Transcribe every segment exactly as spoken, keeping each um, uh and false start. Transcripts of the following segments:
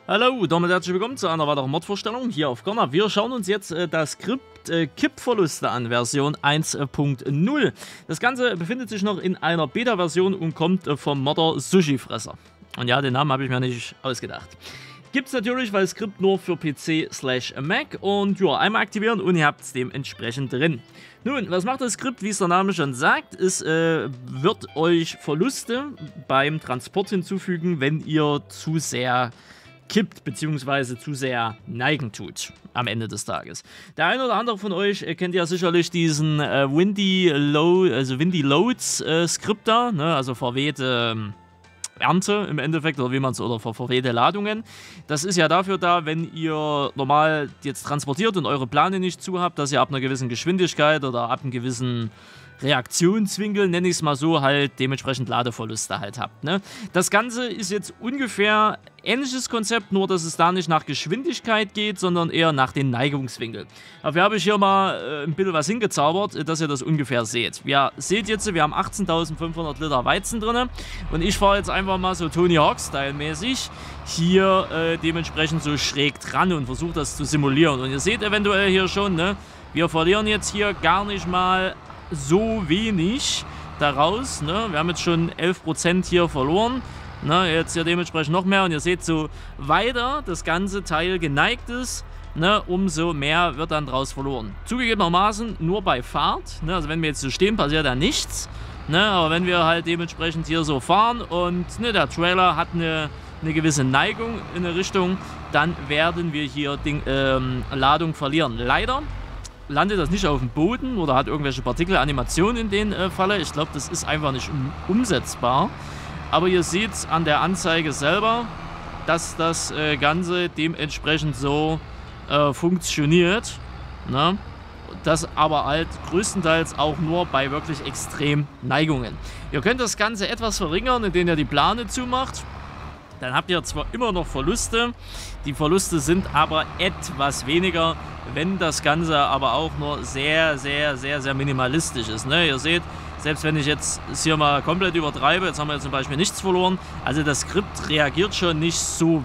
Hallo, damit herzlich willkommen zu einer weiteren Mod-Vorstellung hier auf Garner. Wir schauen uns jetzt äh, das Skript äh, Kippverluste an, Version eins Punkt null. Das Ganze befindet sich noch in einer Beta-Version und kommt äh, vom Modder Sushi-Fresser. Und ja, den Namen habe ich mir nicht ausgedacht. Gibt es natürlich, weil das Skript nur für P C slash Mac und ja, einmal aktivieren und ihr habt es dementsprechend drin. Nun, was macht das Skript? Wie es der Name schon sagt, es äh, wird euch Verluste beim Transport hinzufügen, wenn ihr zu sehr kippt, beziehungsweise zu sehr neigen tut am Ende des Tages. Der eine oder andere von euch äh, kennt ja sicherlich diesen äh, Windy, Low, also Windy Loads äh, Skript da, ne? Also verwehte ähm, Ernte im Endeffekt, oder wie man es, oder ver verwehte Ladungen. Das ist ja dafür da, wenn ihr normal jetzt transportiert und eure Plane nicht zu habt, dass ihr ab einer gewissen Geschwindigkeit oder ab einem gewissen Reaktionswinkel, nenne ich es mal so, halt dementsprechend Ladeverluste halt habt. Ne? Das Ganze ist jetzt ungefähr ähnliches Konzept, nur dass es da nicht nach Geschwindigkeit geht, sondern eher nach den Neigungswinkel. Dafür habe ich hier mal äh, ein bisschen was hingezaubert, dass ihr das ungefähr seht. Wir seht jetzt, wir haben achtzehntausendfünfhundert Liter Weizen drin und ich fahre jetzt einfach mal so Tony Hawk-Style mäßig hier äh, dementsprechend so schräg dran und versuche das zu simulieren. Und ihr seht eventuell hier schon, ne, wir verlieren jetzt hier gar nicht mal so wenig daraus, ne? Wir haben jetzt schon elf Prozent hier verloren, ne? Jetzt hier dementsprechend noch mehr und ihr seht, so weiter das ganze Teil geneigt ist, ne? Umso mehr wird dann draus verloren. Zugegebenermaßen nur bei Fahrt, ne? Also wenn wir jetzt so stehen, passiert da nichts, ne? Aber wenn wir halt dementsprechend hier so fahren und ne, der Trailer hat eine, eine gewisse Neigung in eine Richtung, dann werden wir hier die ähm, Ladung verlieren. Leider landet das nicht auf dem Boden oder hat irgendwelche Partikel, Animationen in dem äh, Falle. Ich glaube, das ist einfach nicht um, umsetzbar. Aber ihr seht an der Anzeige selber, dass das äh, Ganze dementsprechend so äh, funktioniert. Ne? Das aber halt größtenteils auch nur bei wirklich extremen Neigungen. Ihr könnt das Ganze etwas verringern, indem ihr die Plane zumacht. Dann habt ihr zwar immer noch Verluste, die Verluste sind aber etwas weniger, wenn das Ganze aber auch nur sehr, sehr, sehr, sehr minimalistisch ist. Ne? Ihr seht, selbst wenn ich jetzt es hier mal komplett übertreibe, jetzt haben wir zum Beispiel nichts verloren, also das Skript reagiert schon nicht so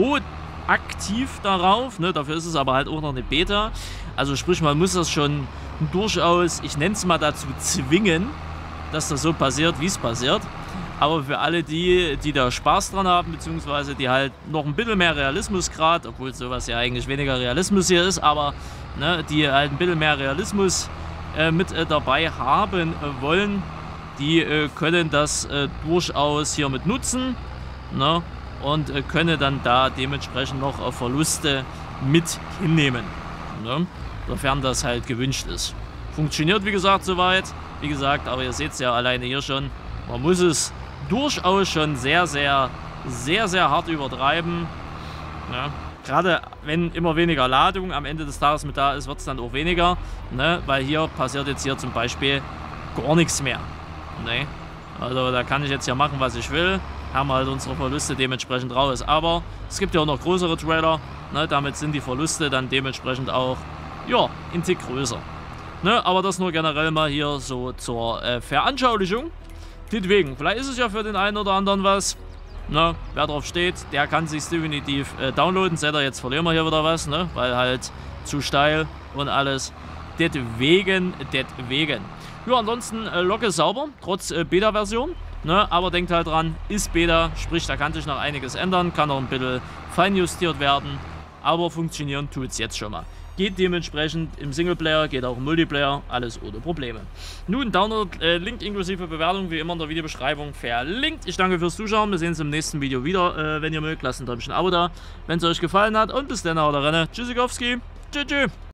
proaktiv darauf, ne? Dafür ist es aber halt auch noch eine Beta. Also sprich, man muss das schon durchaus, ich nenne es mal dazu, zwingen, dass das so passiert, wie es passiert. Aber für alle die, die da Spaß dran haben, beziehungsweise die halt noch ein bisschen mehr Realismusgrad, obwohl sowas ja eigentlich weniger Realismus hier ist, aber ne, die halt ein bisschen mehr Realismus äh, mit äh, dabei haben äh, wollen, die äh, können das äh, durchaus hier mit nutzen, ne, und äh, können dann da dementsprechend noch äh, Verluste mit hinnehmen, ne, sofern das halt gewünscht ist. Funktioniert wie gesagt soweit, wie gesagt, aber ihr seht es ja alleine hier schon, man muss es durchaus schon sehr, sehr, sehr, sehr hart übertreiben. Ja. Gerade wenn immer weniger Ladung am Ende des Tages mit da ist, wird es dann auch weniger. Ne? Weil hier passiert jetzt hier zum Beispiel gar nichts mehr. Ne? Also da kann ich jetzt hier machen, was ich will. Haben halt unsere Verluste dementsprechend raus. Aber es gibt ja auch noch größere Trailer. Ne? Damit sind die Verluste dann dementsprechend auch ja, ein Tick größer. Ne? Aber das nur generell mal hier so zur äh, Veranschaulichung. Deswegen, vielleicht ist es ja für den einen oder anderen was. Ne, wer drauf steht, der kann sich definitiv äh, downloaden. Seht ihr, jetzt verlieren wir hier wieder was, ne? Weil halt zu steil und alles. Deswegen, deswegen. Ja, ansonsten äh, Lok ist sauber, trotz äh, Beta-Version. Ne? Aber denkt halt dran, ist Beta, sprich, da kann sich noch einiges ändern, kann noch ein bisschen feinjustiert werden. Aber funktionieren tut es jetzt schon mal. Geht dementsprechend im Singleplayer, geht auch im Multiplayer, alles ohne Probleme. Nun, Download-Link äh, inklusive Bewertung, wie immer in der Videobeschreibung verlinkt. Ich danke fürs Zuschauen, wir sehen uns im nächsten Video wieder. Äh, wenn ihr mögt, lasst ein Däumchen Abo da, wenn es euch gefallen hat. Und bis dann, haut rein. Tschüssikowski, tschüss, tschüss.